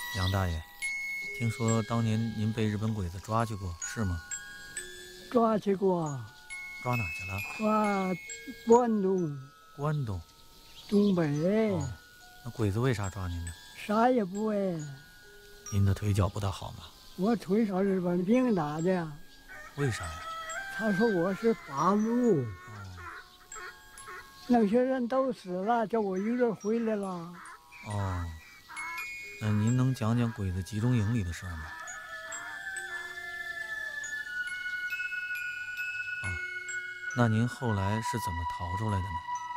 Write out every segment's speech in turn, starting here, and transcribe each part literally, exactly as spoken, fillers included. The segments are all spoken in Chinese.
杨大爷，听说当年您被日本鬼子抓去过，是吗？ 抓去过， 抓哪去了？ 抓关东、 关东。 东北。 哦，那鬼子为啥抓您呢？ 啥也不为。 您的腿脚不大好吗？ 我腿上日本兵打的呀。 为啥呀？ 他说我是八路。 哦， 那些人都死了，就我一个人回来了。 哦，那您能讲讲鬼子集中营里的事儿吗？啊，那您后来是怎么逃出来的呢？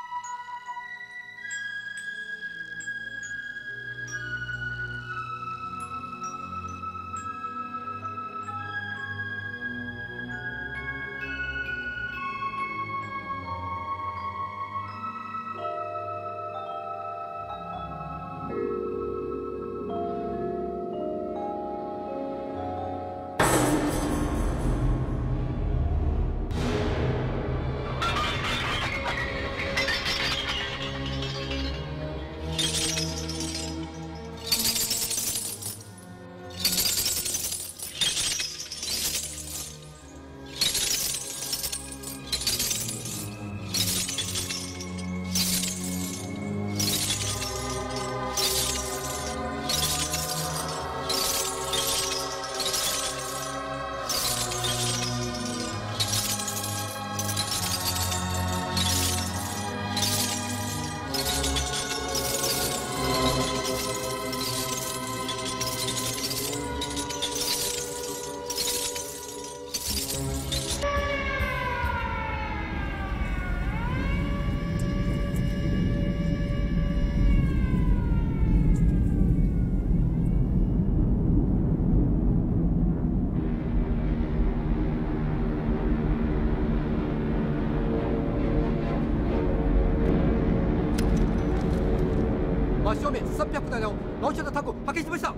正面さんびゃくだいのロシアのタンクを派遣しました。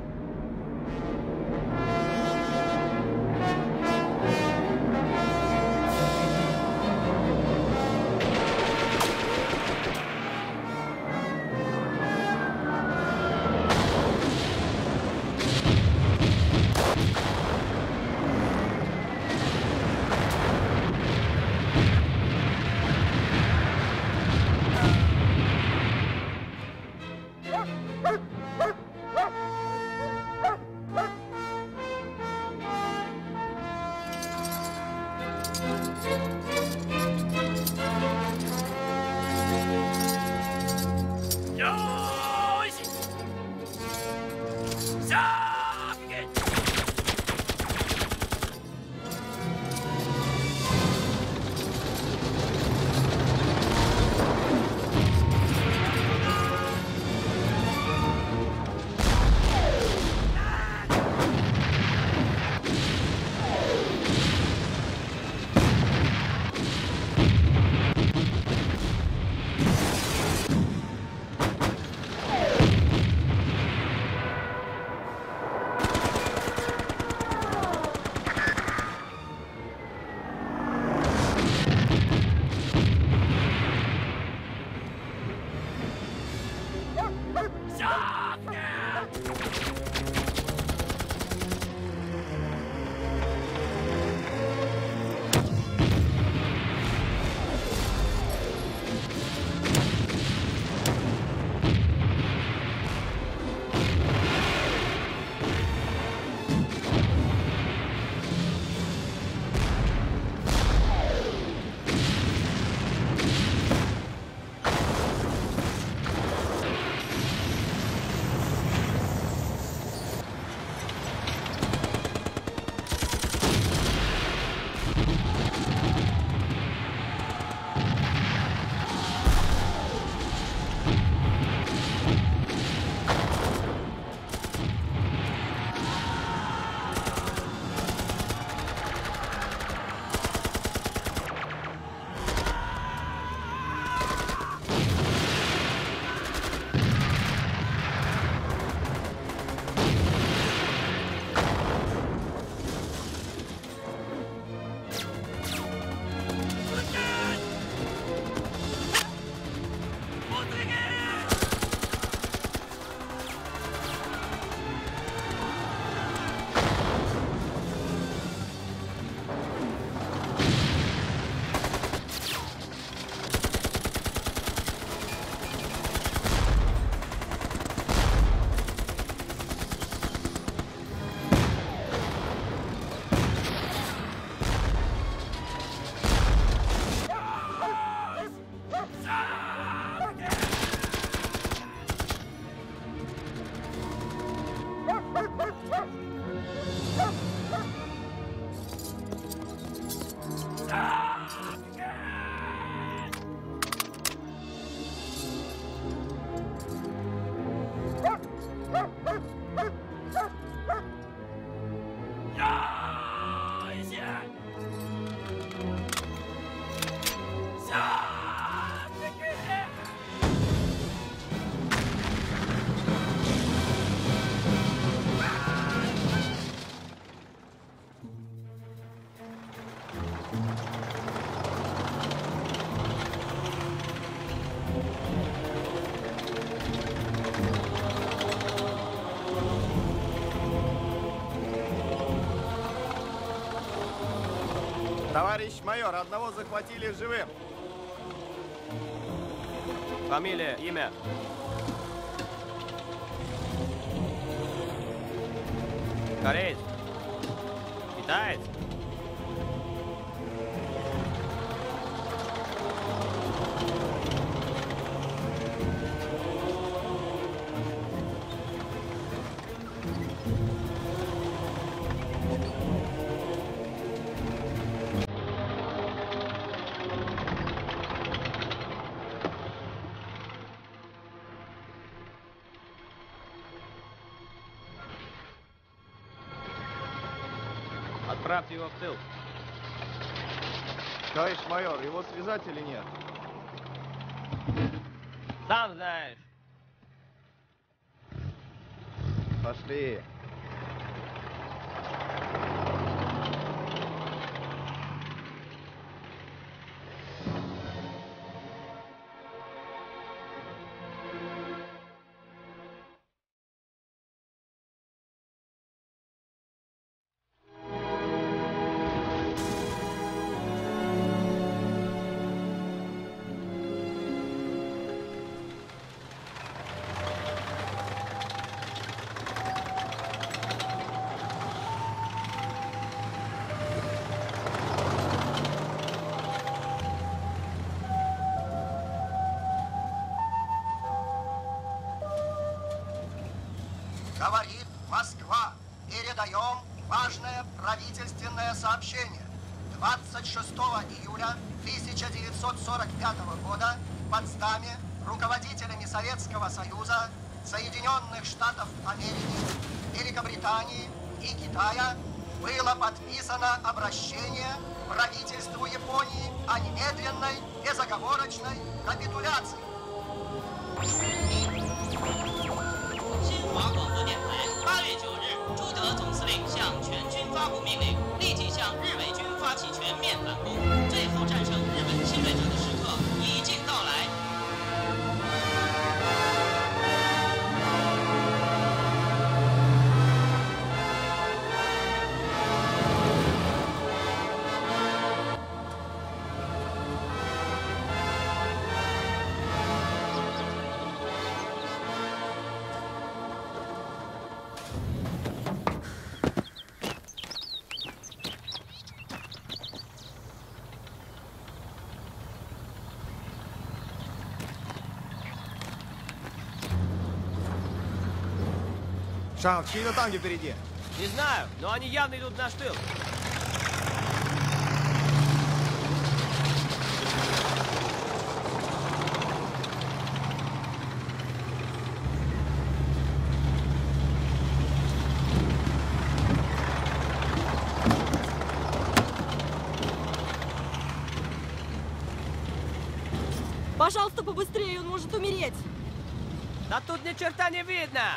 Товарищ майор, одного захватили живым. Фамилия, имя? Кореец? Китаец? Отправьте его в тыл. Товарищ майор, его связать или нет? Сам знаешь. Пошли. Говорит Москва. Передаем важное правительственное сообщение. двадцать шестого июля тысяча девятьсот сорок пятого года в Потсдаме руководителями Советского Союза, Соединенных Штатов Америки, Великобритании и Китая было подписано обращение правительству Японии о немедленной, безоговорочной капитуляции. 新华广播电台八月九日，朱德总司令向全军发布命令，立即向日伪军发起全面反攻。最后战胜日本侵略者的时刻已经到来。 Шанг, чьи-то танки впереди. Не знаю, но они явно идут в наш тыл. Пожалуйста, побыстрее, он может умереть. Да тут ни черта не видно.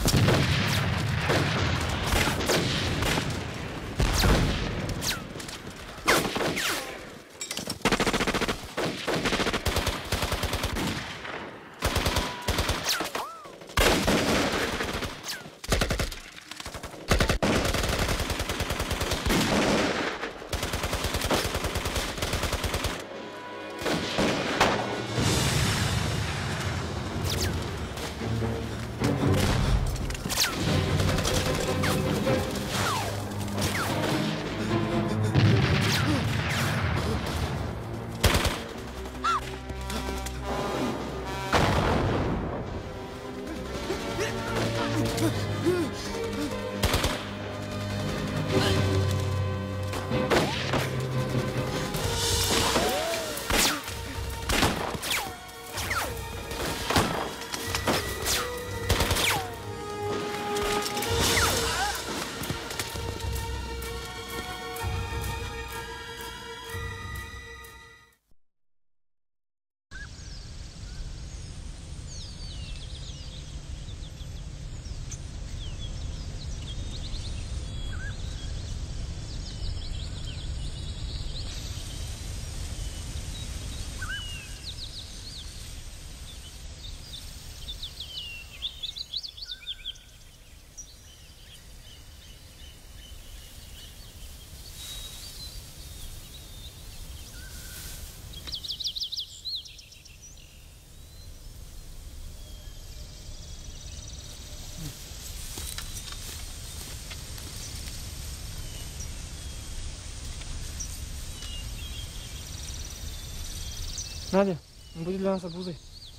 Надя, он будет для нас обузой.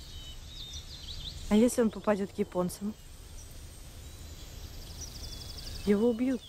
А если он попадет к японцам? Его убьют.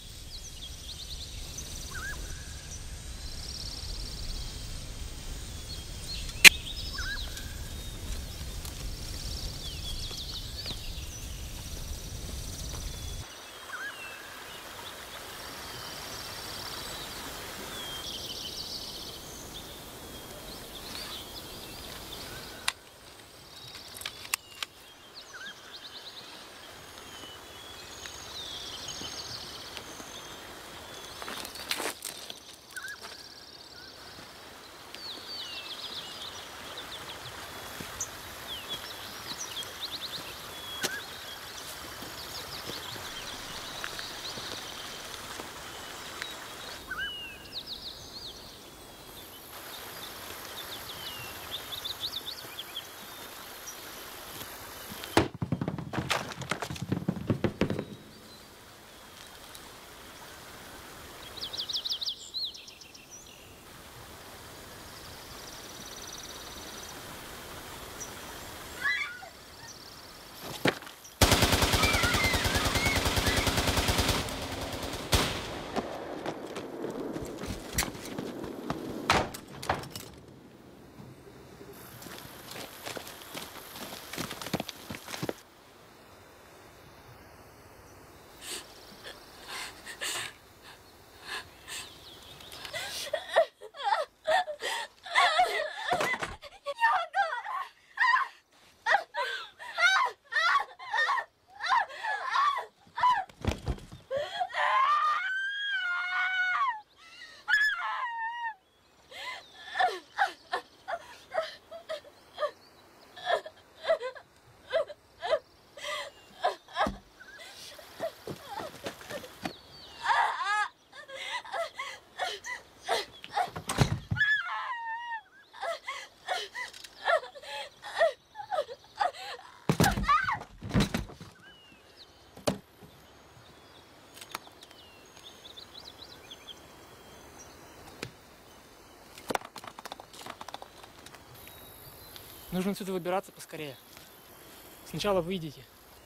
Нужно отсюда выбираться поскорее. Сначала выйдите.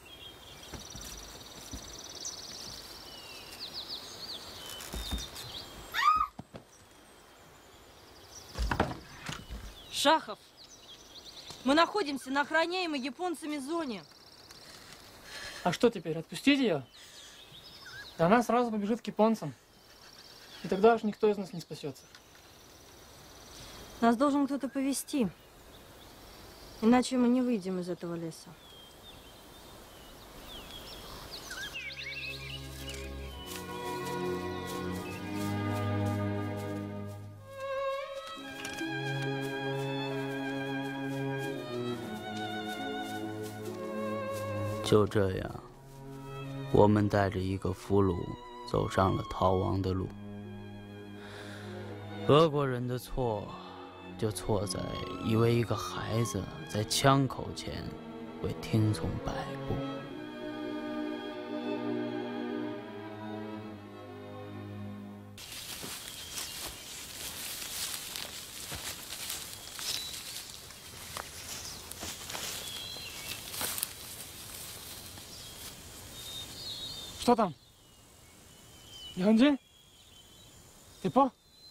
Шахов, мы находимся на охраняемой японцами зоне. А что теперь, отпустить ее? Да она сразу побежит к японцам. И тогда уж никто из нас не спасется. Нас должен кто-то повести. Иначе мы не выйдем из этого леса. 就这样，我们带着一个俘虏走上了逃亡的路。俄国人的错，就错在以为一个孩子在枪口前会听从摆布。 Что там? Яндин? Ты по?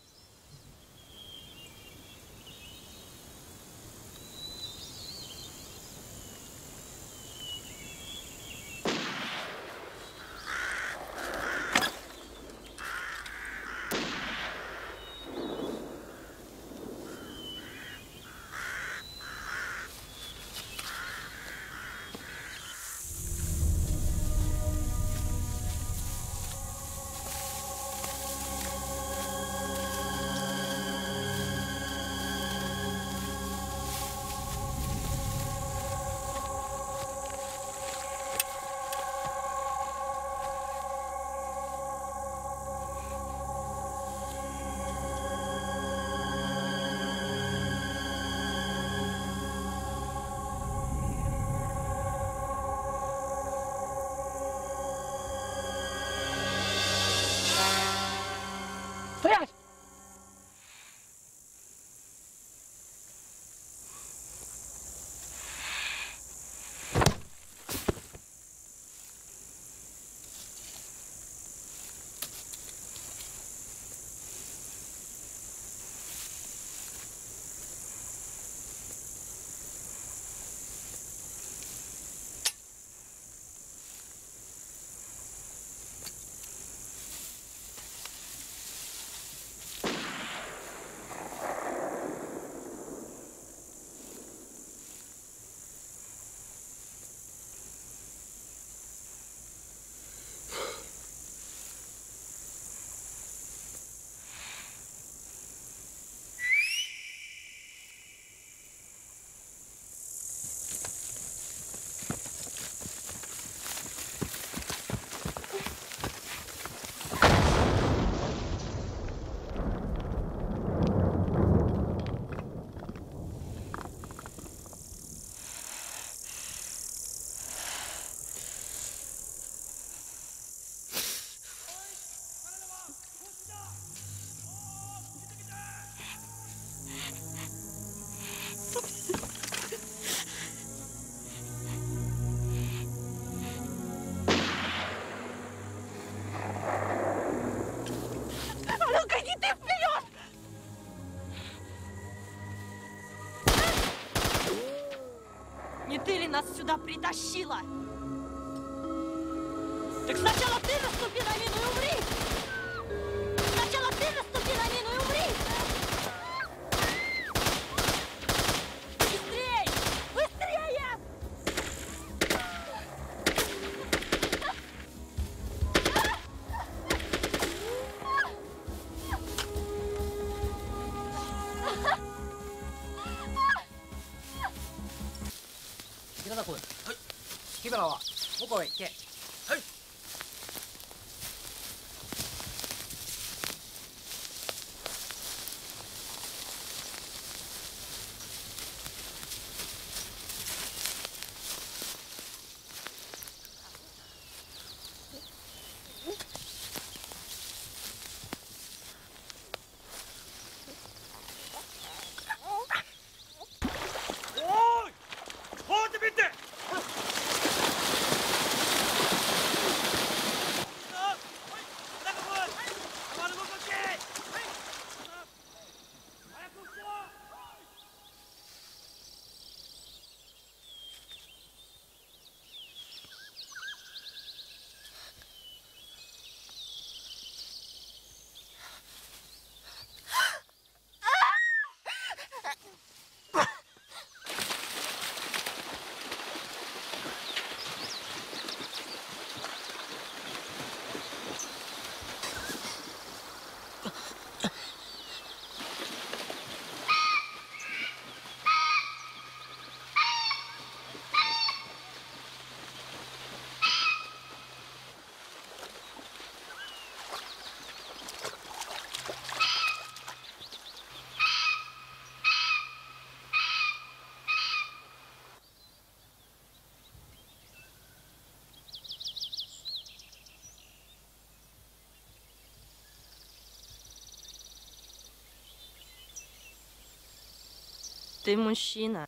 Стоять! Не ты ли нас сюда притащила? Так сначала ты наступи на мину и умри! Сначала ты наступи на мину и умри! Быстрей! Быстрее! 平田君、はい、木原は向こうへ行け。はい。 放ってみて。 Ты мужчина.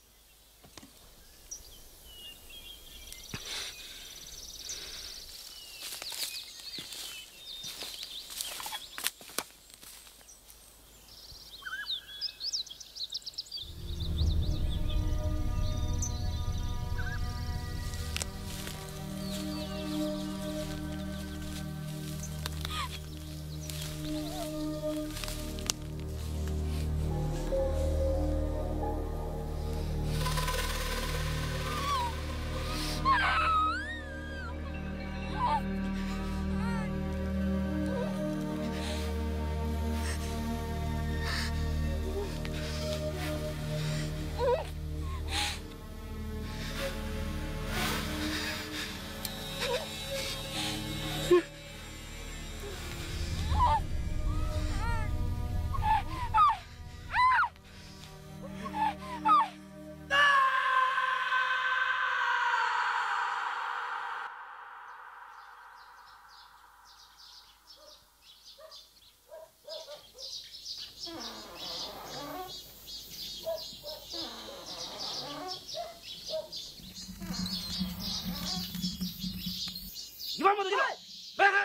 你玩不动，来来，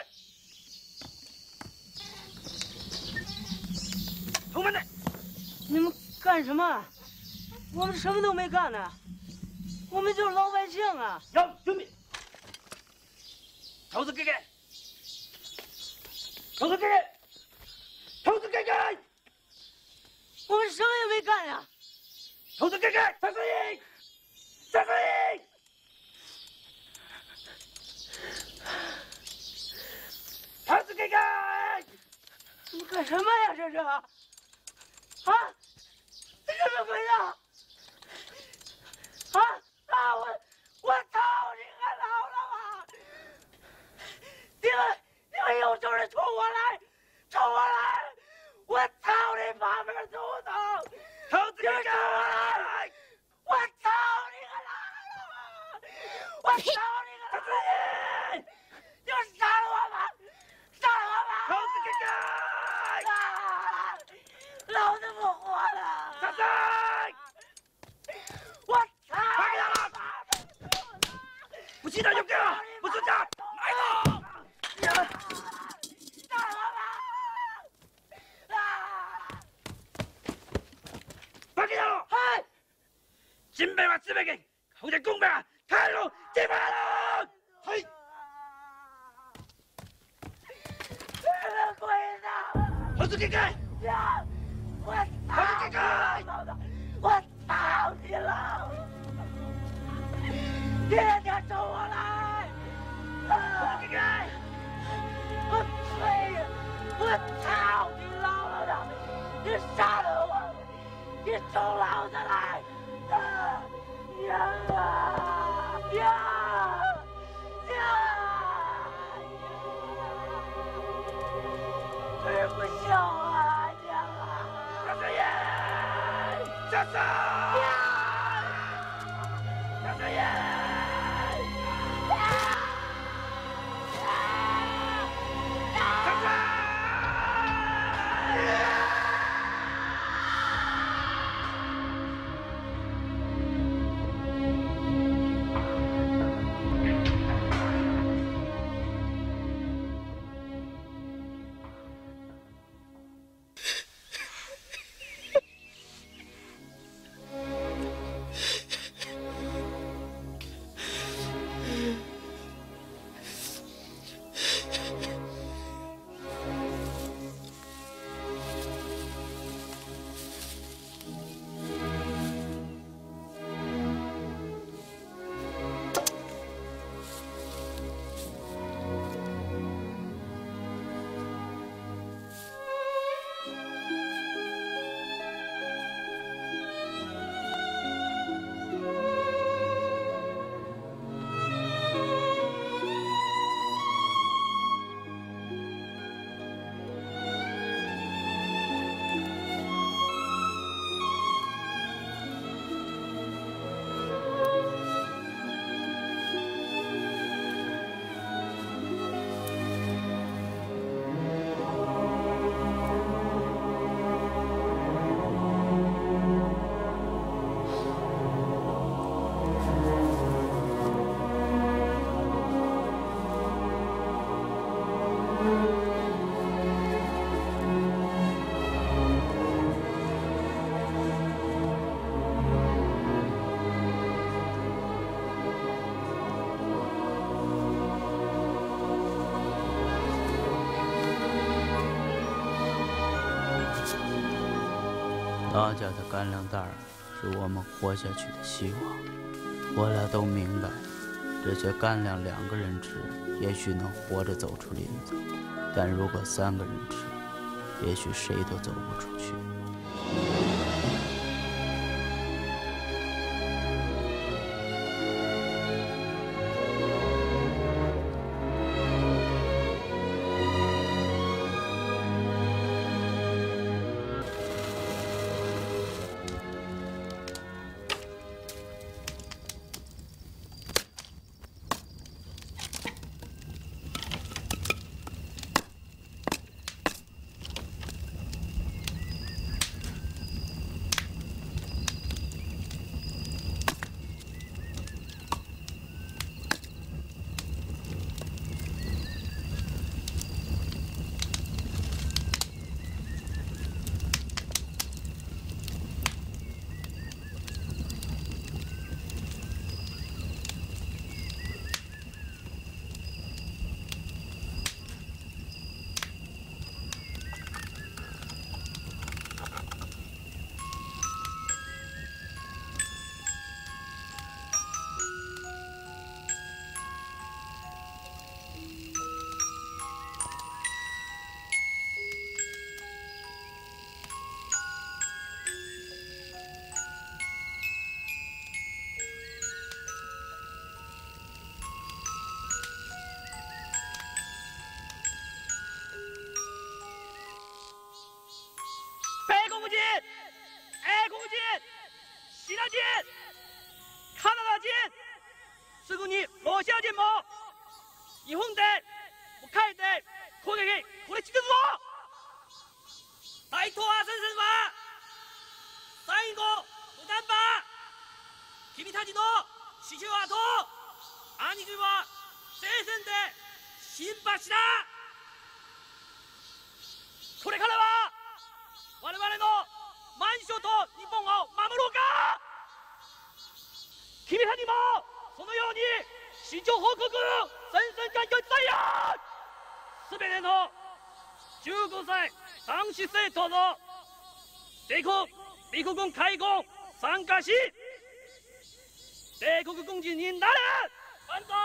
同门的， 你们干什么？我们什么都没干呢，我们就是老百姓啊！ 要准备，头子给给，头子给给，头子给给， 我们什么也没干呀！ 头子给给，三十一，三十一。头子给给， 你干什么呀？这是啊？这什么鬼呀？啊啊！我我操！你还老了吗？你们你们有种人冲我来，冲我来！我操你妈门祖宗！ 头子给给， 我操你个拉了吗？我操你个拉了！你们杀了我吧！杀了我吧！ 头子给给， 啊！老子不活了！ 三三， 我操！ 快给他了！不信的就给了，不信的来吧！ 杀了我吧！啊！ 快给他了！ 嗨！ 金杯话，紫杯给，后天公杯啊，开路，金杯了！嘿！ 什么鬼呢？ 头子给给， 呀！我操！ 头子给给， 我操你老子！天天冲我来！ 头子给给， 我呸！我操你老了的！你杀了我！你冲老子来！啊！娘啊！娘！娘！吃不消啊！娘啊！ 小三爷，小三，小三爷。 大家的干粮袋儿是我们活下去的希望。我俩都明白，这些干粮两个人吃，也许能活着走出林子；但如果三个人吃，也许谁都走不出去。 北空军、A空军、西南军、カナダ軍、すぐにロシア軍も日本で帰って攻撃これ続くぞ。大東亜戦線は最後土壇場、君たちの死守はと兄軍は聖戦で新橋だ。これからは我々の満州と日本を守ろうか。君らにもそのように市長報告戦線環境伝えよう。すべてのじゅうごさい男子生徒の帝国陸軍海軍参加し帝国軍人になれ。万歳。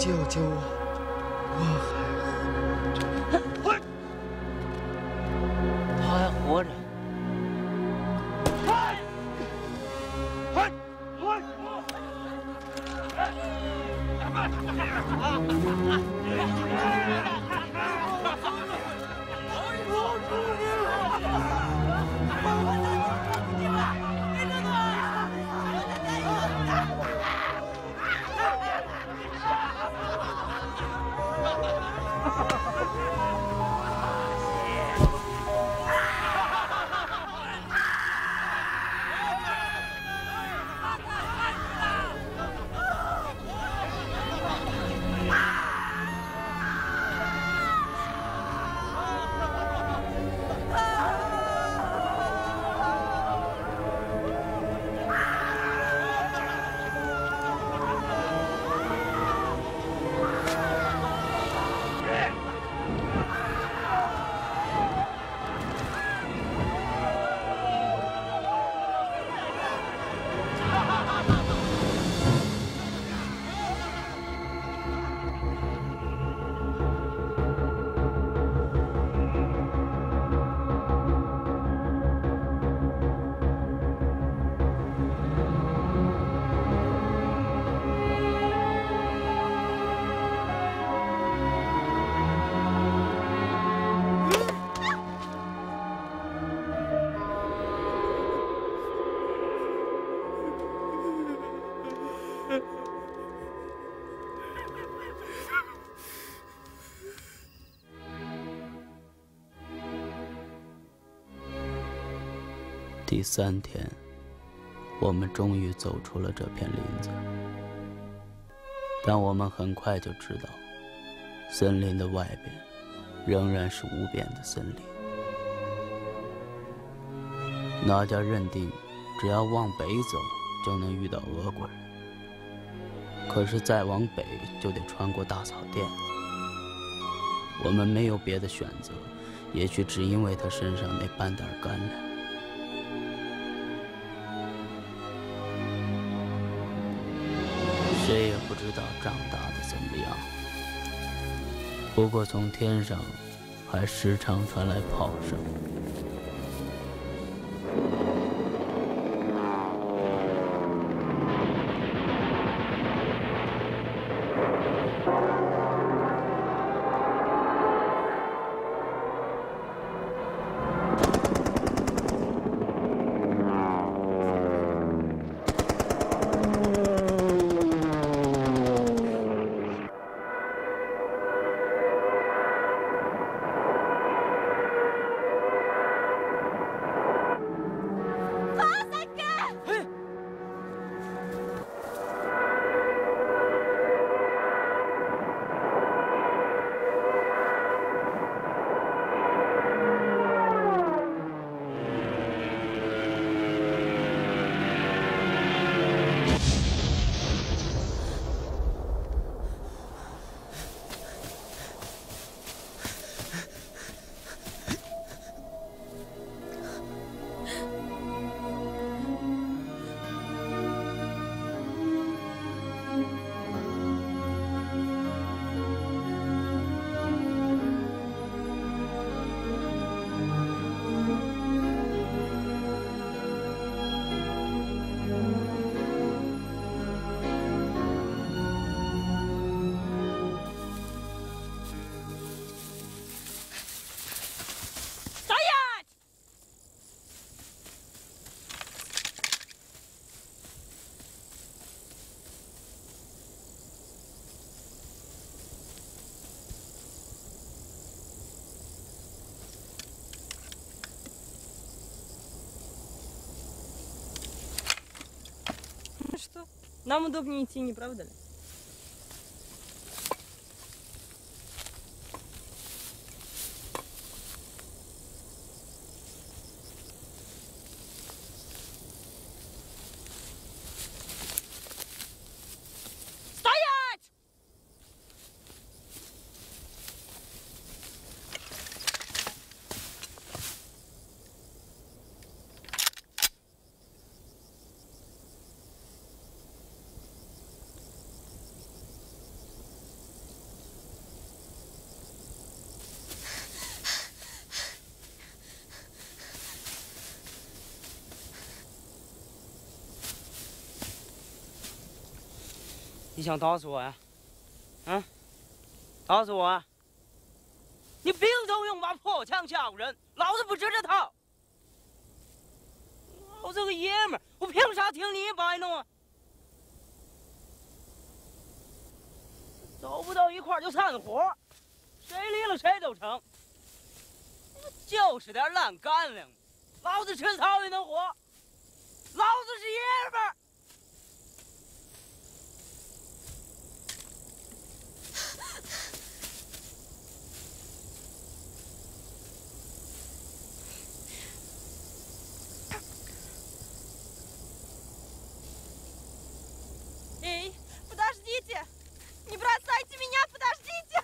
救救我！我还活着。 他还活着。 第三天，我们终于走出了这片林子，但我们很快就知道，森林的外边仍然是无边的森林。那家认定，只要往北走就能遇到俄国人，可是再往北就得穿过大草甸。我们没有别的选择，也许只因为他身上那半袋干粮。 谁也不知道长大的怎么样。不过从天上还时常传来炮声。 Что? Нам удобнее идти, не правда ли? 你想打死我呀？啊？打死我啊？你凭什么用把破枪吓唬人？老子不吃这套。老子个爷们儿，我凭啥听你摆弄啊？走不到一块儿就散伙，谁离了谁都成。就是点烂干粮，老子吃草也能活。老子是爷们儿。 Эй, подождите! Не бросайте меня, подождите!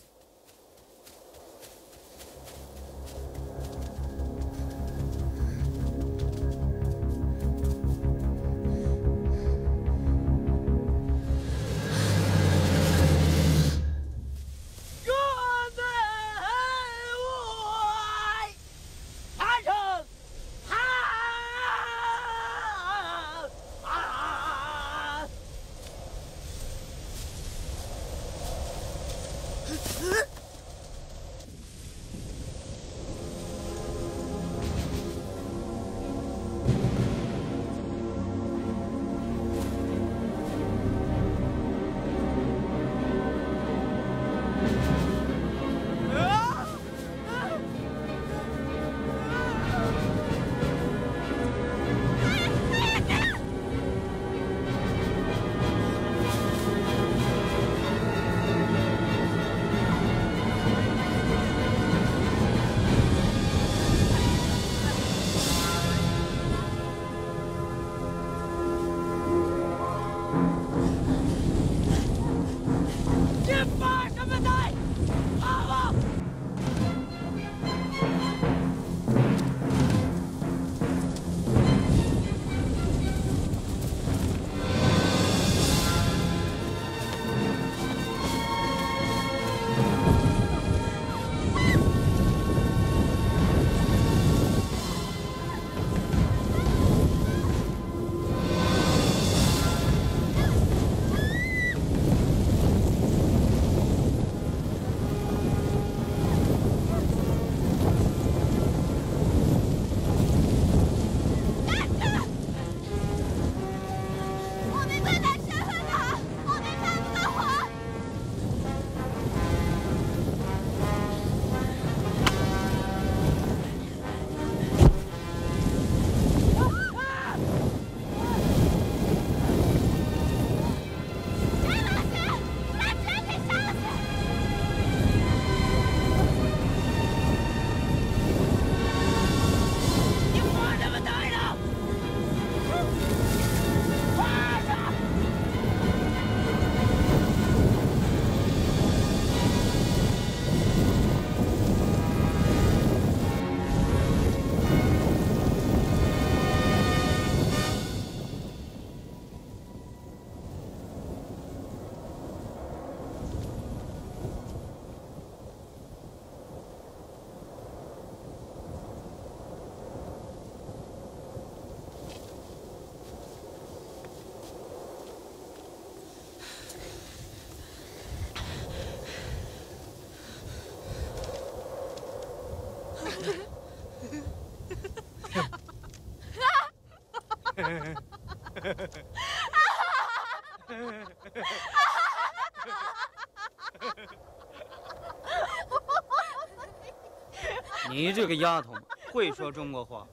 你这个丫头会说中国话。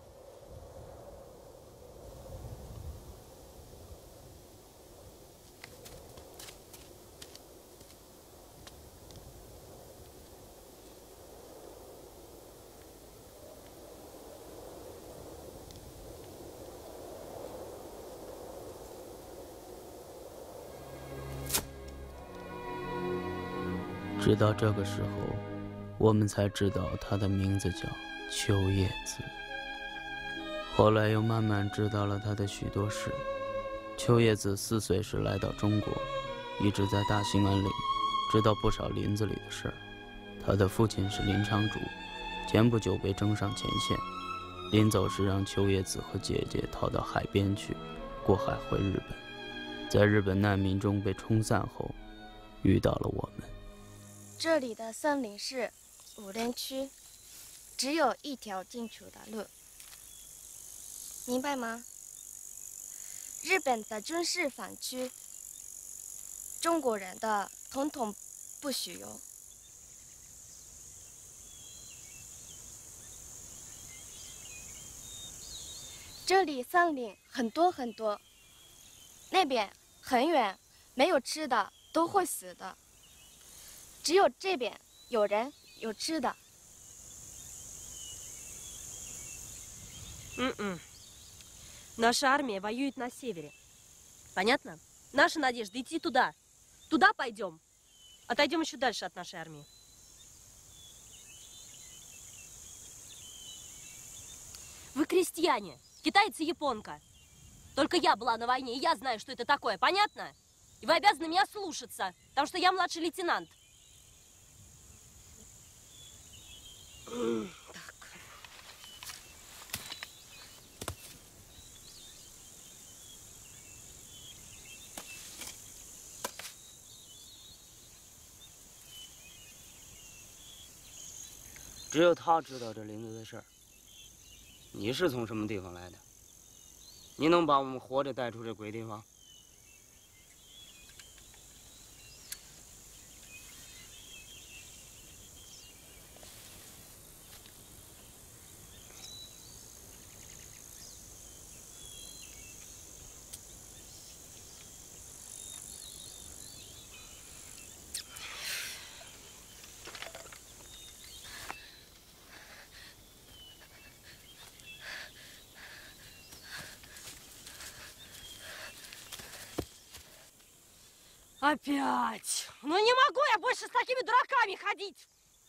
直到这个时候，我们才知道他的名字叫秋叶子。后来又慢慢知道了他的许多事。秋叶子四岁时来到中国，一直在大兴安岭，知道不少林子里的事儿。他的父亲是林昌主，前不久被征上前线，临走时让秋叶子和姐姐逃到海边去，过海回日本。 在日本难民中被冲散后，遇到了我们。 这里的森林是无人区，只有一条进出的路，明白吗？日本的军事防区，中国人的统统不许用。这里森林很多很多，那边很远，没有吃的都会死的。只有这边有人有吃的。 Mm-mm. Наша армия воюет на севере. Понятно? Наша надежда идти туда. Туда пойдем. Отойдем еще дальше от нашей армии. Вы крестьяне. Китайцы, японка. Только я была на войне, и я знаю, что это такое. Понятно? И вы обязаны меня слушаться, потому что я младший лейтенант. Так. “只有他知道这林子的事儿。你是从什么地方来的？你能把我们活着带出这鬼地方？” Опять! Ну не могу я больше с такими дураками ходить!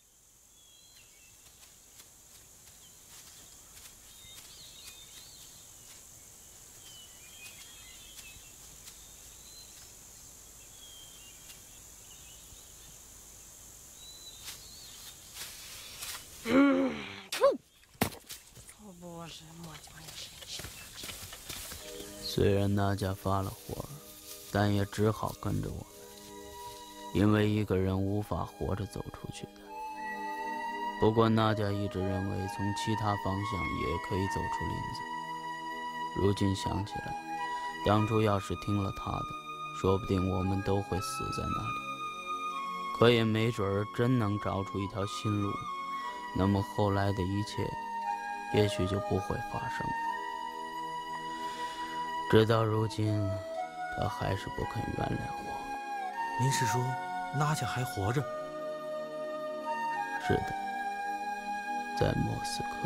О, Боже, мать моя женщина! 虽然那家发了火，但也只好跟着我们，因为一个人无法活着走出去的。不过那家一直认为从其他方向也可以走出林子。如今想起来，当初要是听了他的，说不定我们都会死在那里。可也没准儿真能找出一条新路，那么后来的一切，也许就不会发生了。直到如今，他还是不肯原谅我。 您是说娜家还活着？ 是的，在莫斯科。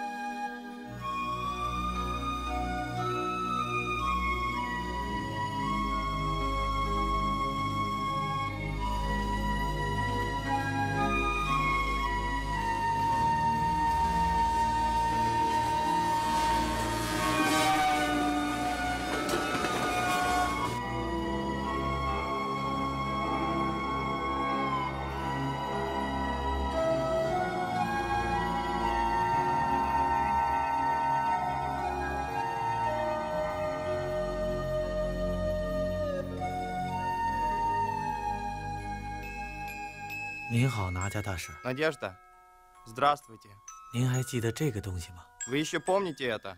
您好，拿家大婶。 Надежда, здравствуйте. 您还记得这个东西吗？ Вы еще помните это?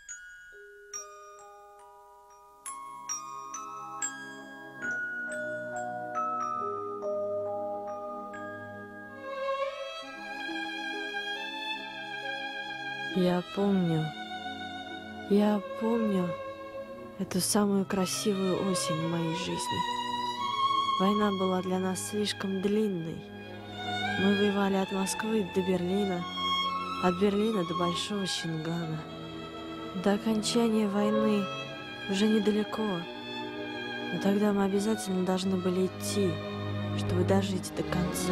Я помню, я помню эту самую красивую осень в моей жизни. Война была для нас слишком длинной. Мы воевали от Москвы до Берлина, от Берлина до Большого Шингана. До окончания войны уже недалеко, но тогда мы обязательно должны были идти, чтобы дожить до конца.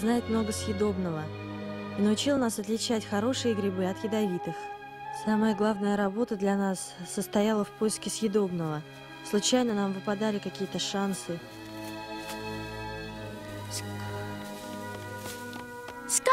знает много съедобного и научил нас отличать хорошие грибы от ядовитых. Самая главная работа для нас состояла в поиске съедобного. Случайно нам выпадали какие-то шансы. Ска!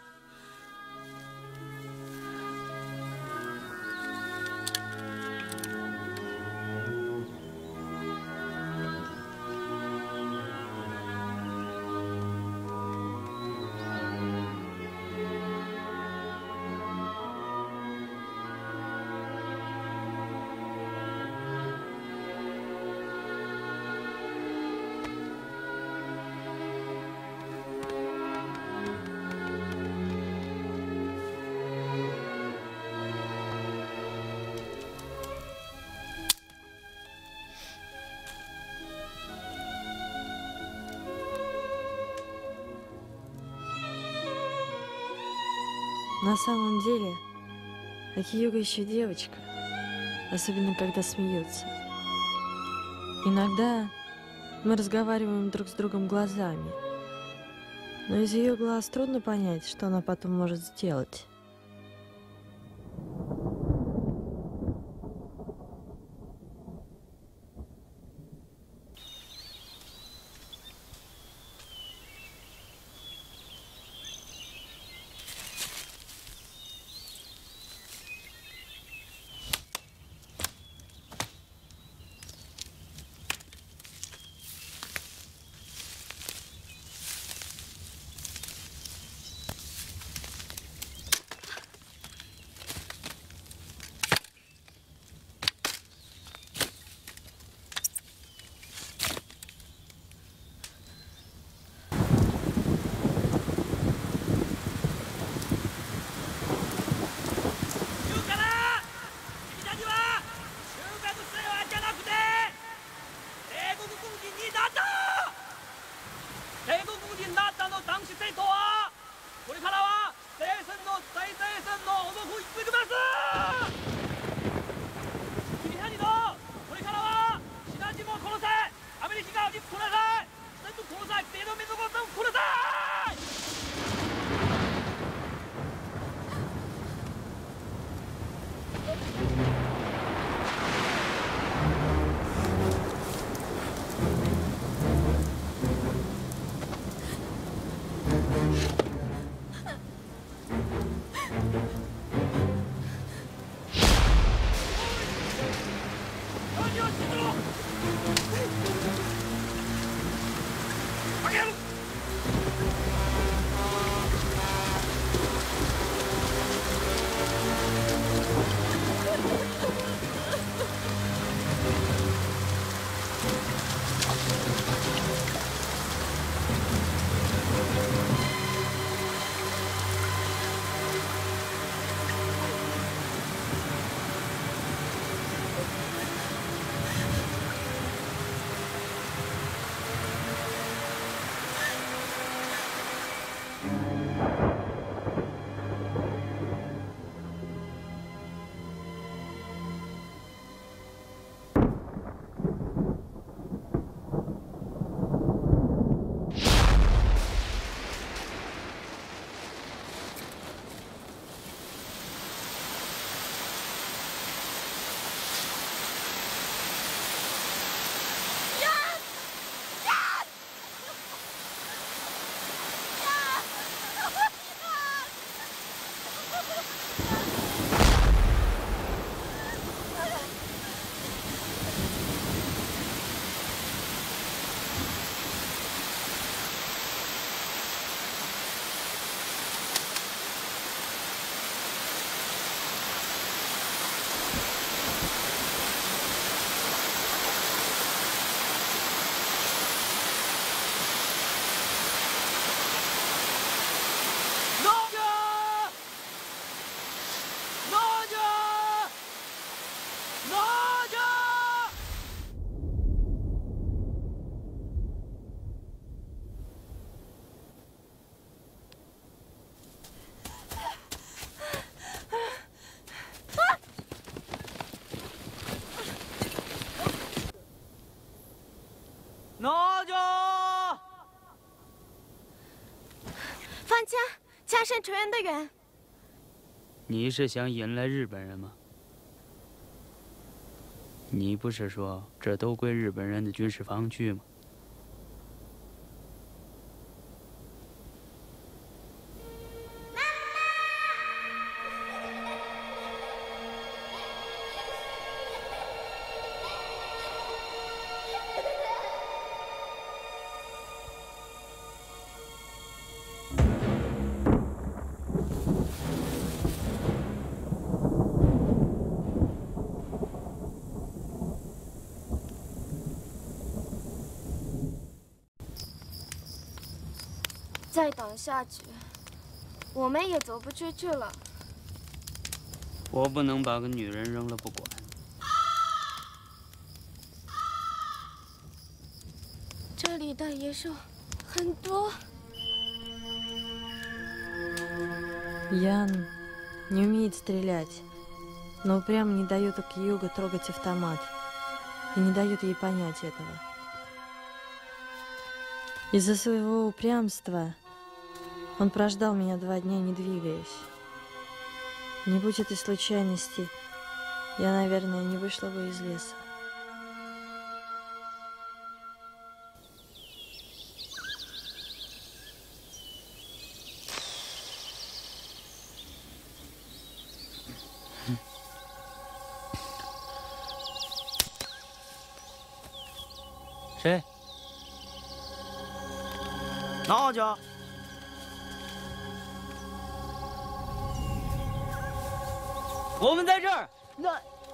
На самом деле, Акиюга еще девочка, особенно когда смеется. Иногда мы разговариваем друг с другом глазами, но из ее глаз трудно понять, что она потом может сделать. 放枪，枪声传得远。 你是想引来日本人吗？你不是说这都归日本人的军事防区吗？ 再等下去，我们也走不出去了。 我不能把个女人扔了不管。 这里的野兽很多。 Ян не умеет стрелять, но упрямо не дает Акиюга трогать автомат и не дает ей понять этого. Из-за своего упрямства он прождал меня два дня, не двигаясь. Не будь этой случайности, я, наверное, не вышла бы из леса. 谁？ 哪家？ 我们在这儿。 那。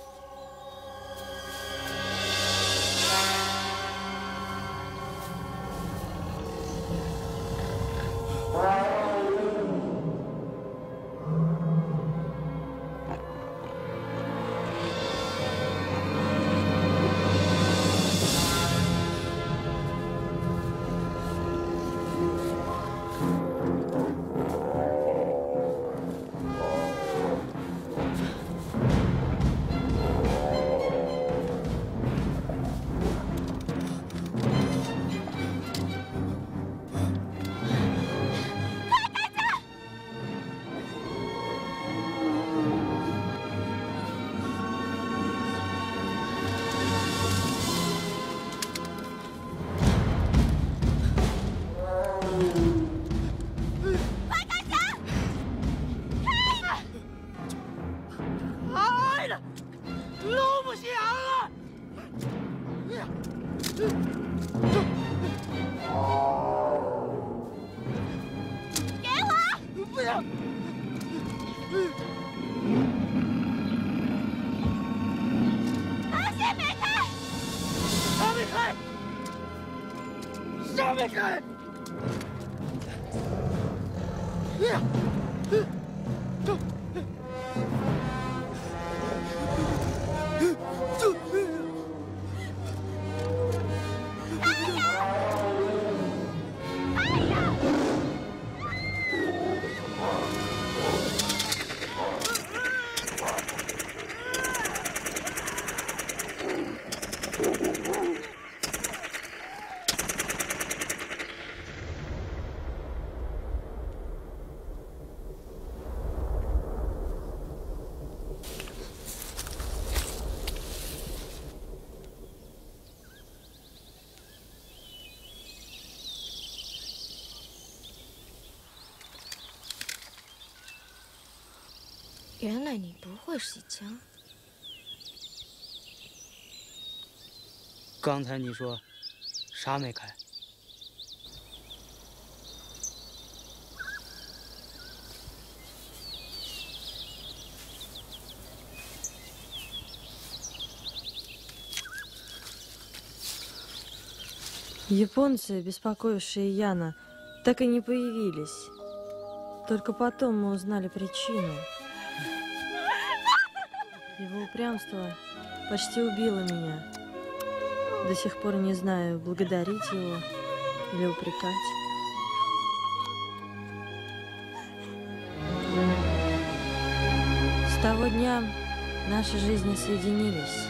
原来你不会使枪。 刚才你说啥没开？ Японцы, беспокоившие Яна, так и не появились. Только потом мы узнали причину. Его упрямство почти убило меня. До сих пор не знаю, благодарить его или упрекать. С того дня наши жизни соединились.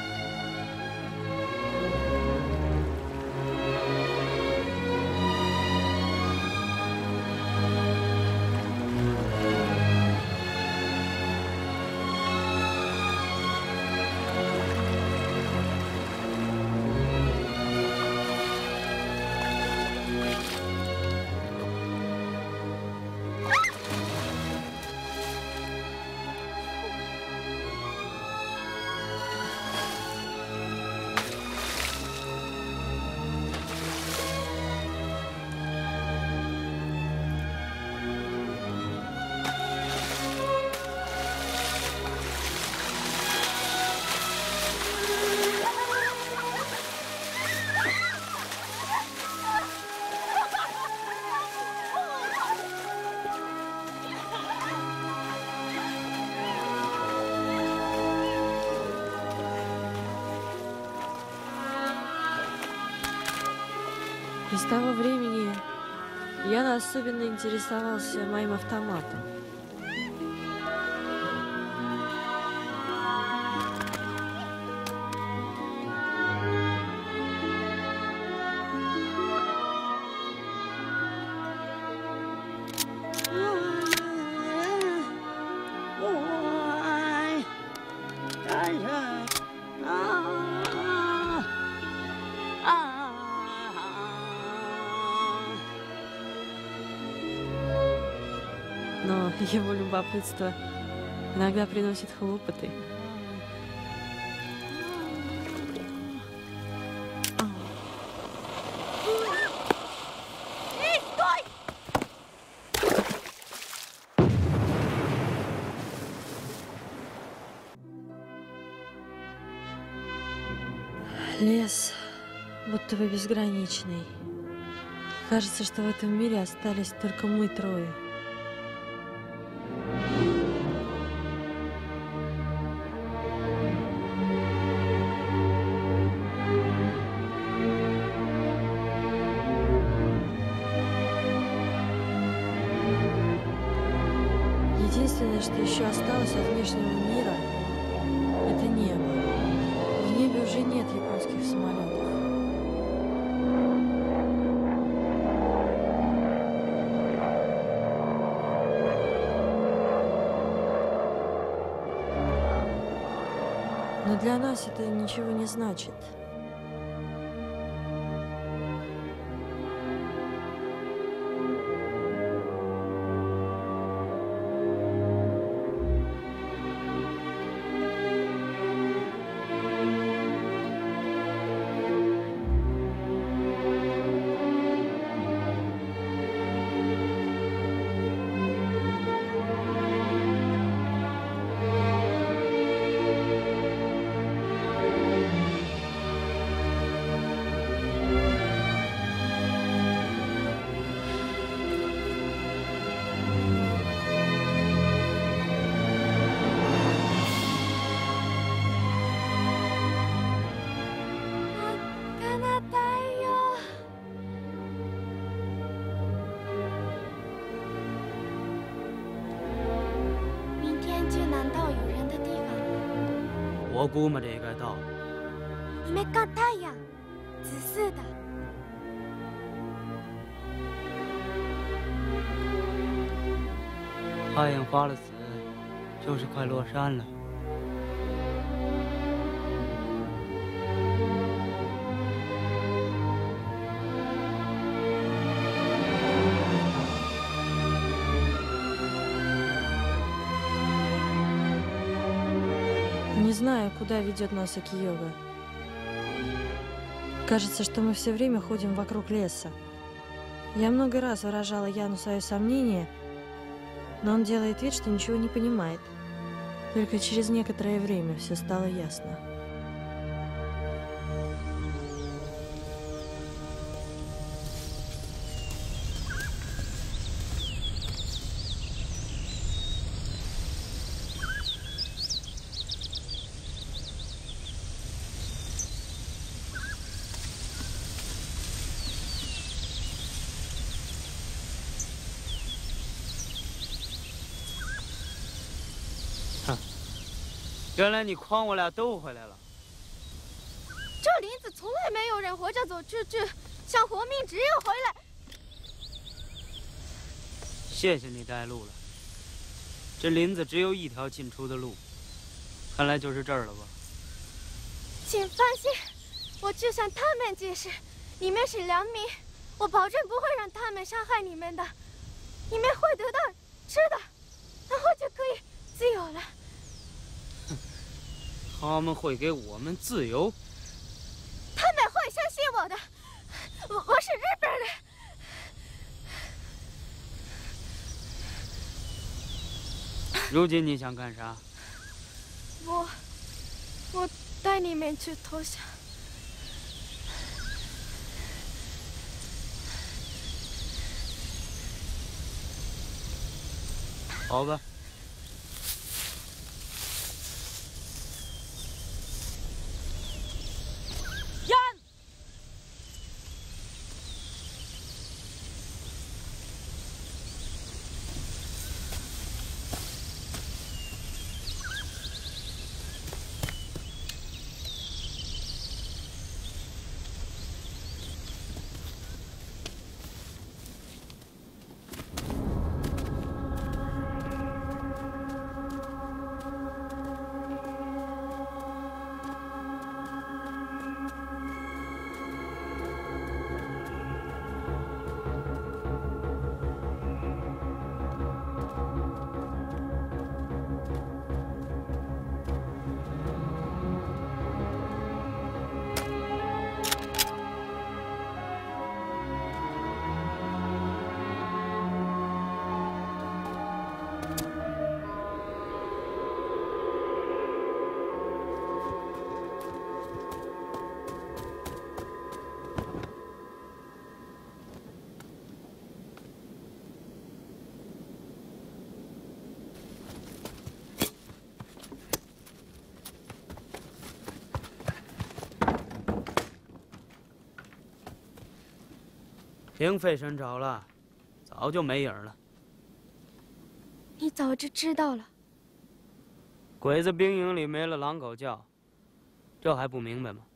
И с того времени я особенно интересовался моим автоматом. Но его любопытство иногда приносит хлопоты. Эй, стой! Лес будто бы безграничный. Кажется, что в этом мире остались только мы трое. Единственное, что еще осталось от внешнего мира, это небо. В небе уже нет японских самолетов. Но для нас это ничего не значит. “我估摸着也该到了。” 你们看太阳，紫色的。 太阳发了紫，就是快落山了。 Не знаю, куда ведет нас Акиёга. Кажется, что мы все время ходим вокруг леса. Я много раз выражала Яну свое сомнение, но он делает вид, что ничего не понимает. Только через некоторое время все стало ясно. 原来你诓我俩都回来了。 这林子从来没有人活着走出去，想活命只有回来。 谢谢你带路了。这林子只有一条进出的路，看来就是这儿了吧？ 请放心，我去向他们解释，你们是良民，我保证不会让他们伤害你们的。你们会得到吃的，然后就可以自由了。 他们会给我们自由， 他们会相信我的。我我是日本人。 如今你想干啥？ 我我带你们去投降。 好吧。 Ян! 平飞神朝了，早就没影了。 你早就知道了。 鬼子兵营里没了狼狗叫，这还不明白吗？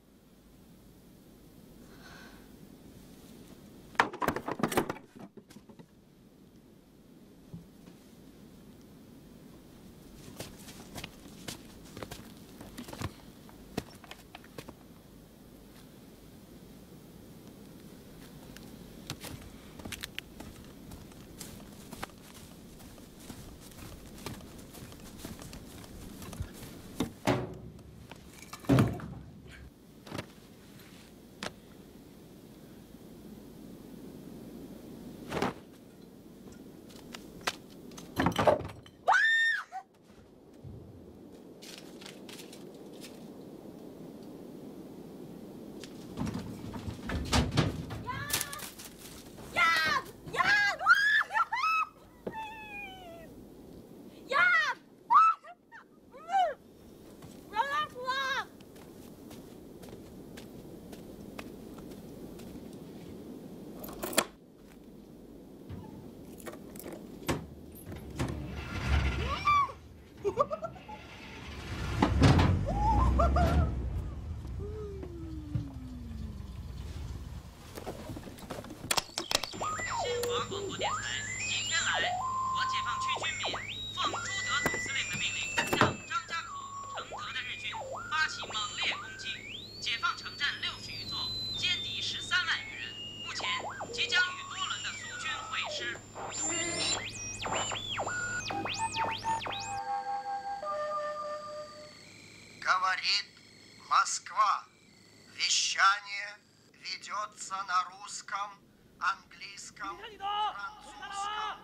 Говорит Москва. Вещание ведется на русском, английском, французском,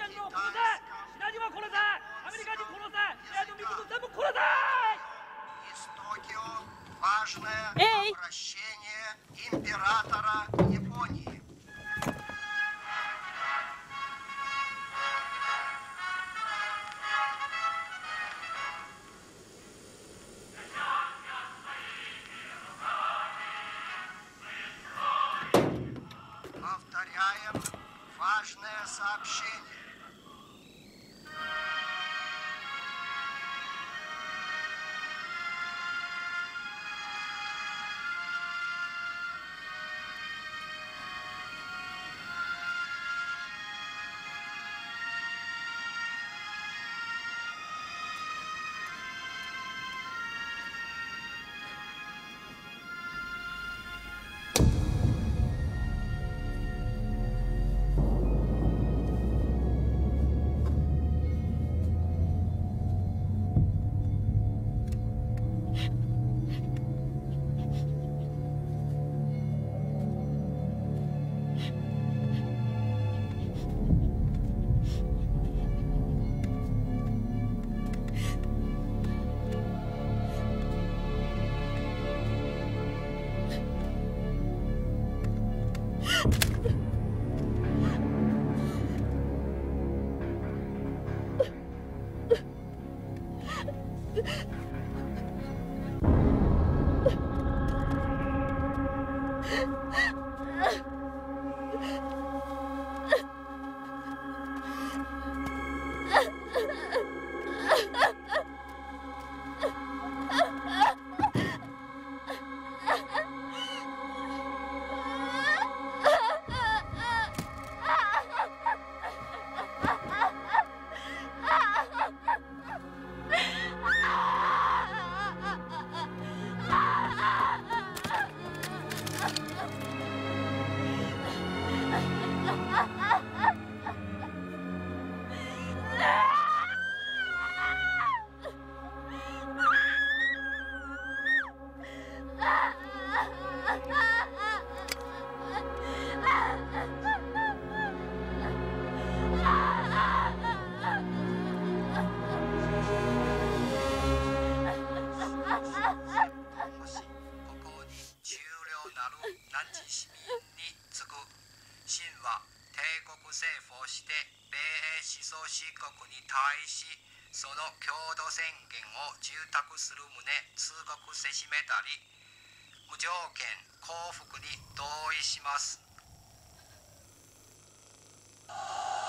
из Токио важное Эй! обращение императора Японии. Повторяем важное сообщение.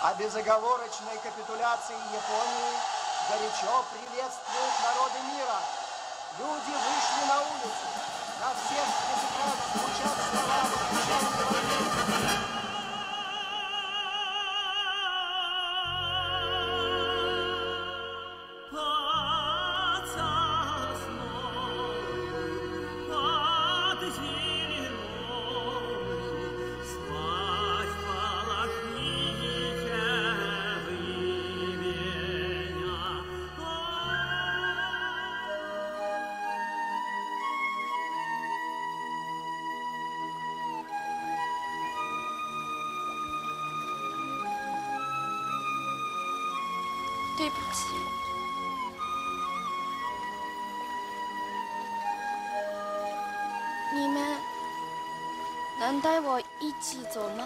о безоговорочной капитуляции Японии горячо приветствуют народы мира. Люди вышли на улицу. На всех языках звучат слова восхищения войны. 对不起，你们能带我一起走吗？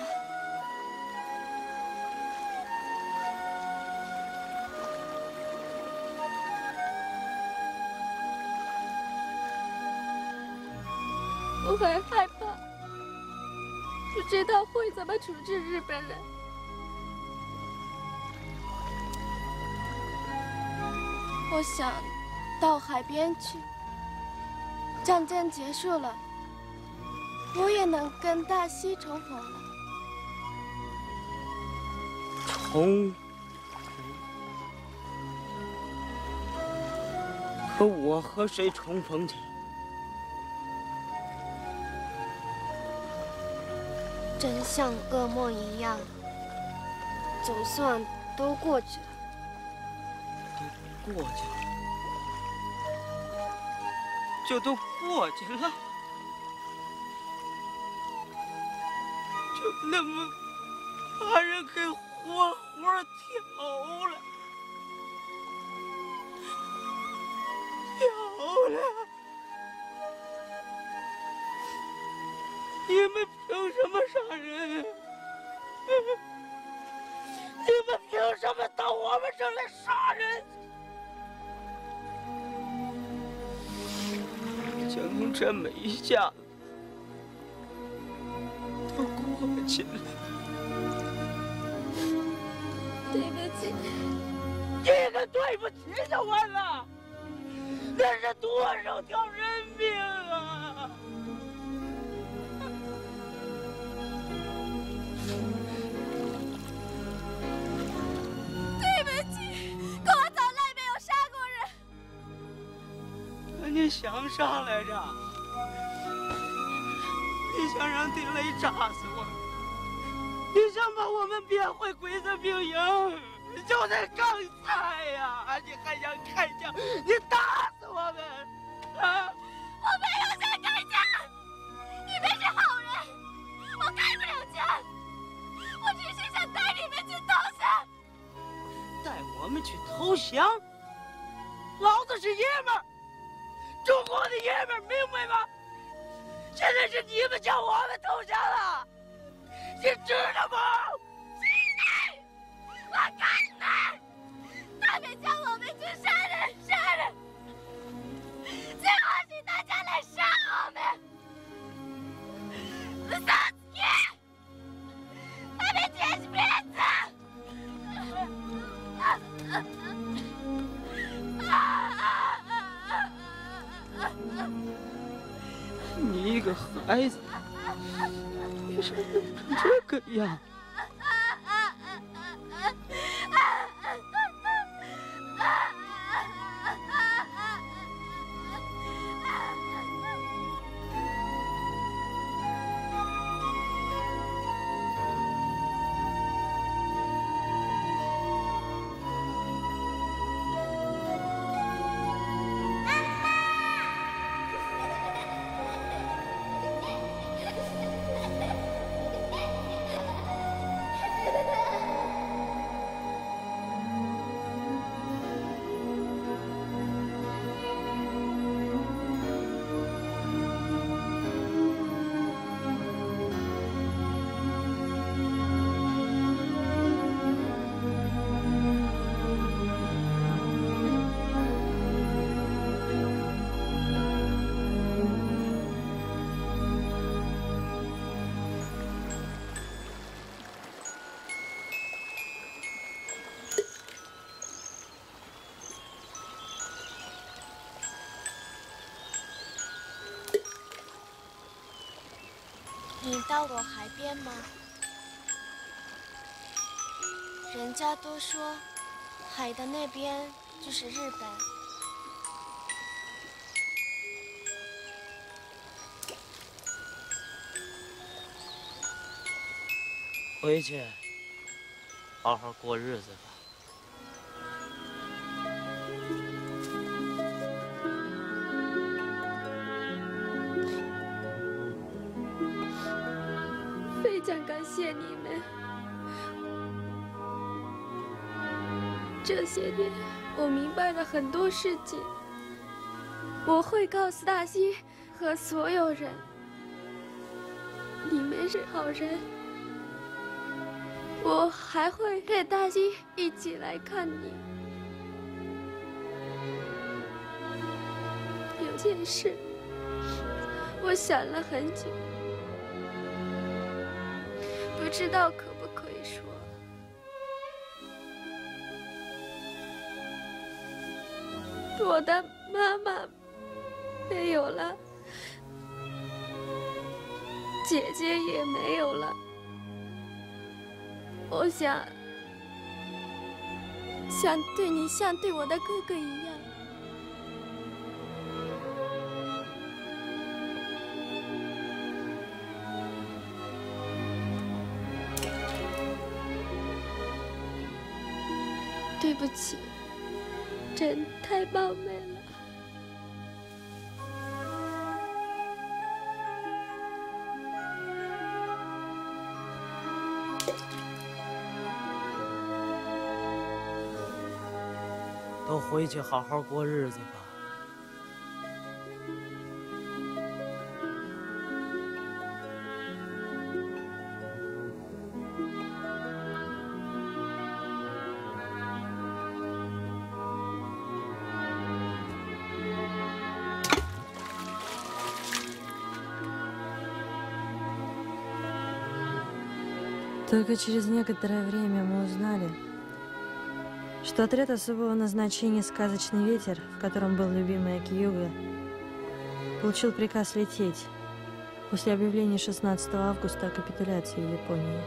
我很害怕，不知道会怎么处置日本人。 我想到海边去。战争结束了，我也能跟大西重逢了。 重？可我和谁重逢去？ 真像噩梦一样，总算都过去了。 过去了，就都过去了，就那么把人给活活挑了，挑了！你们凭什么杀人？你们凭什么到我们这来杀人？ 就这么一下子都过去了。 对不起， 一个对不起就完了，那是多少条人命啊！ 对不起，可我从来没有杀过人。 你想啥来着？你想让地雷炸死我？你想把我们变回鬼子兵营？就在刚才呀！你还想开枪？你打死我们！啊！ 我没有想开枪，你们是好人，我开不了枪，我只是想带你们去投降。 带我们去投降？老子是爷们儿！ 中国的爷们儿，明白吗？现在是你们叫我们投降了，你知道吗？ 是的，我看的，他们叫我们去杀人，杀人，最后是大家来杀我们。Высоцкий, победить беда! 你一个孩子，为什么弄成这个样？ 到过海边吗？人家都说，海的那边就是日本。 回去，好好过日子吧。 非常感谢你们。这些年，我明白了很多事情。我会告诉大西和所有人，你们是好人。我还会带大西一起来看你。有件事，我想了很久。 不知道可不可以说？我的妈妈没有了，姐姐也没有了。我想，想对你像对我的哥哥一样。 对不起，真太冒昧了。 都回去好好过日子吧。 Только через некоторое время мы узнали, что отряд особого назначения «Сказочный ветер», в котором был любимый Акиюга, получил приказ лететь после объявления шестнадцатого августа о капитуляции Японии.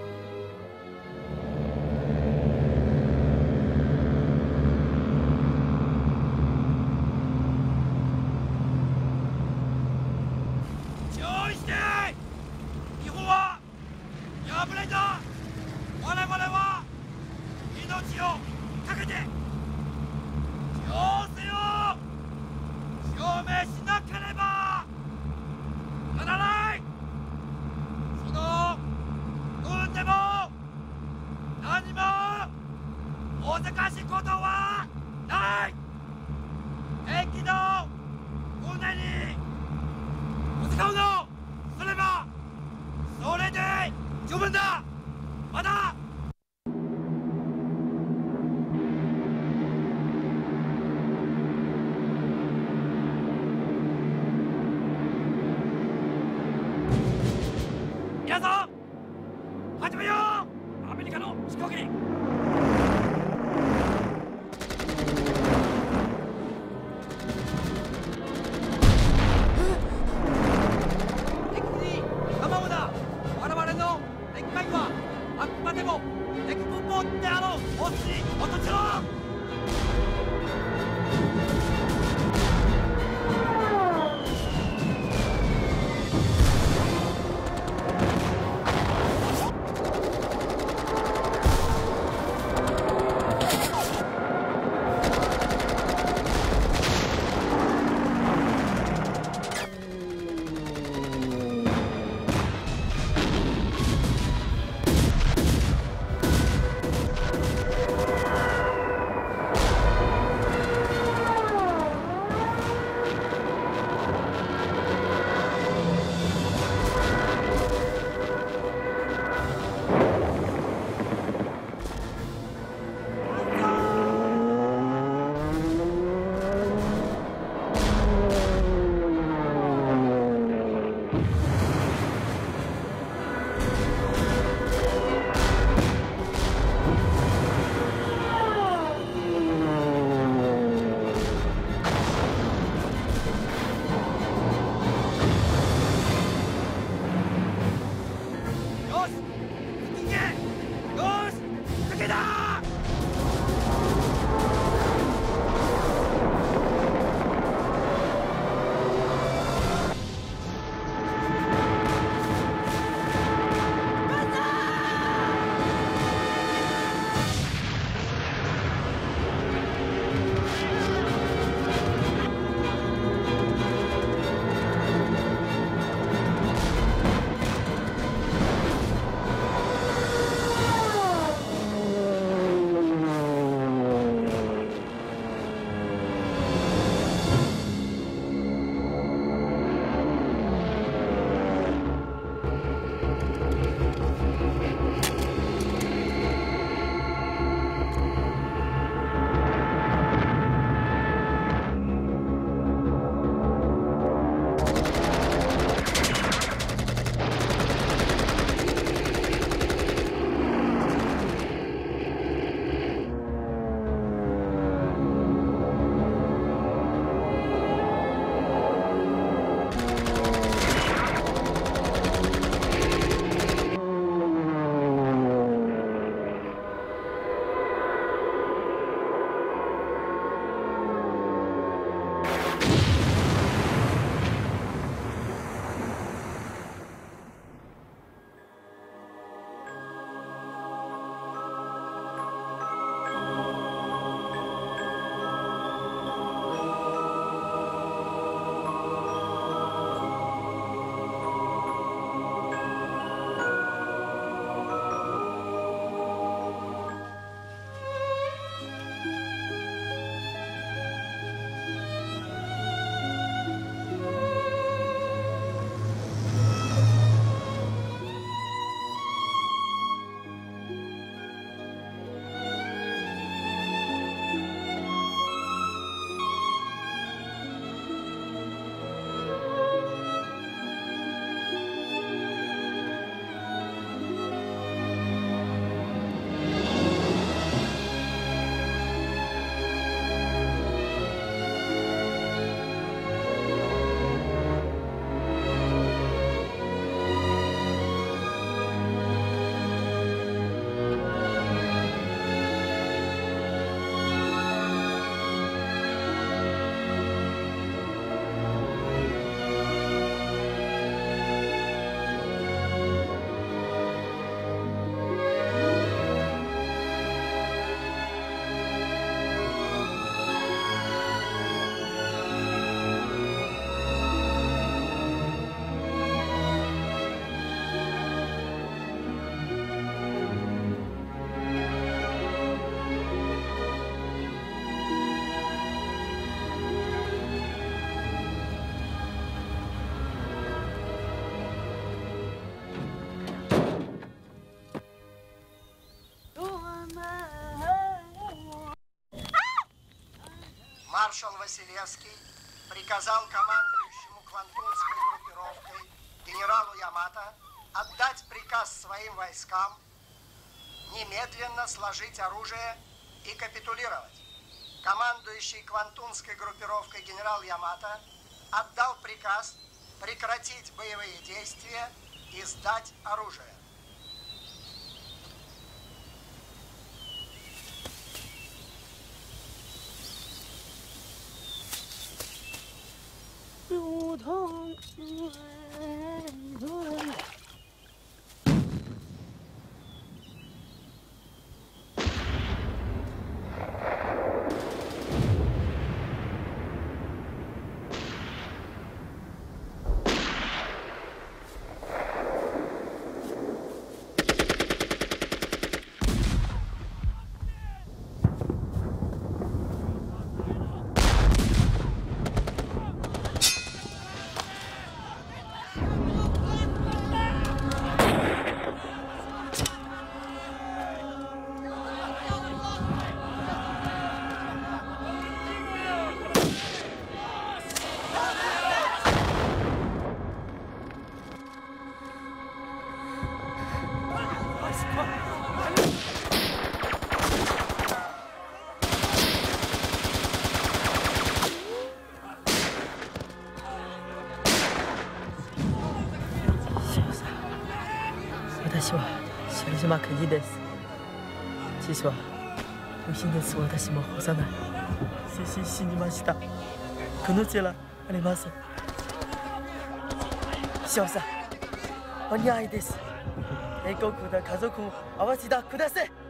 маршал Василевский приказал командующему Квантунской группировкой генералу Ямато отдать приказ своим войскам немедленно сложить оружие и капитулировать. Командующий Квантунской группировкой генерал Ямато отдал приказ прекратить боевые действия и сдать оружие. 私は城島邦です。父は無心です。私も幼い精神死にました。命はありません。少佐、お似合いです。英国の家族を会わせてください。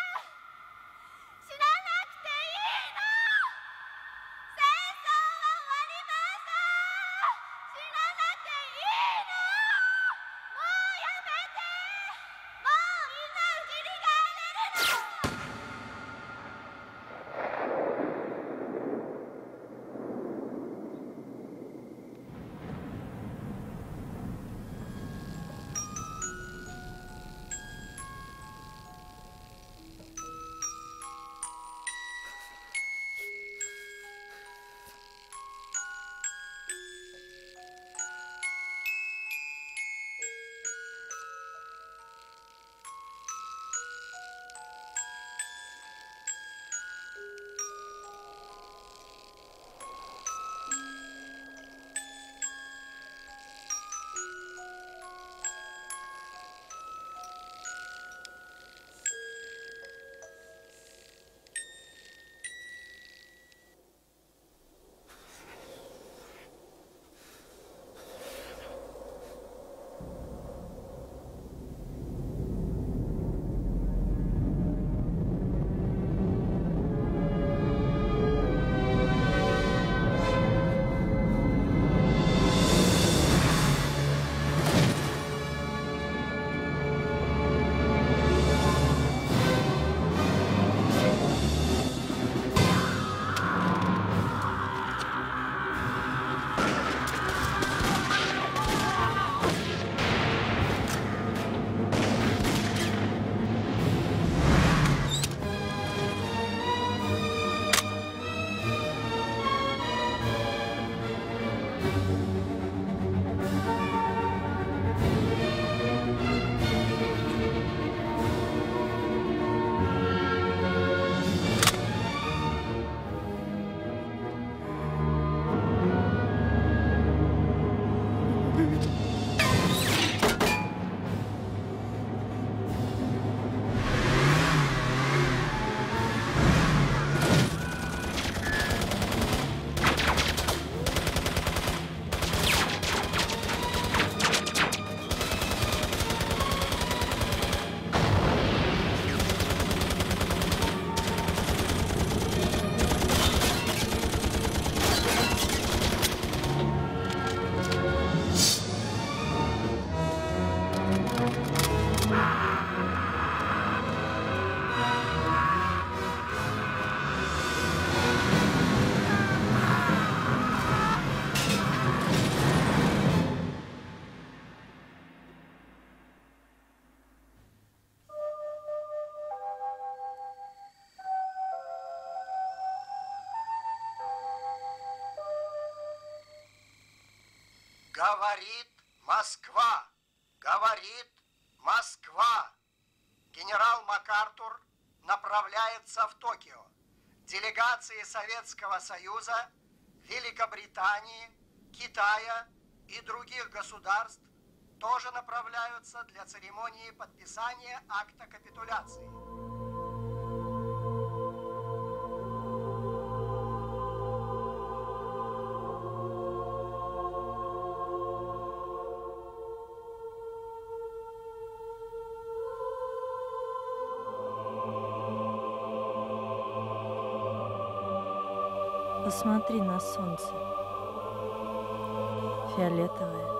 終わ Говорит Москва. Говорит Москва. Генерал МакАртур направляется в Токио. Делегации Советского Союза, Великобритании, Китая и других государств тоже направляются для церемонии подписания акта капитуляции. Посмотри на солнце. Фиолетовое.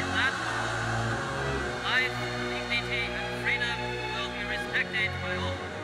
Life, dignity, and freedom will be respected by all.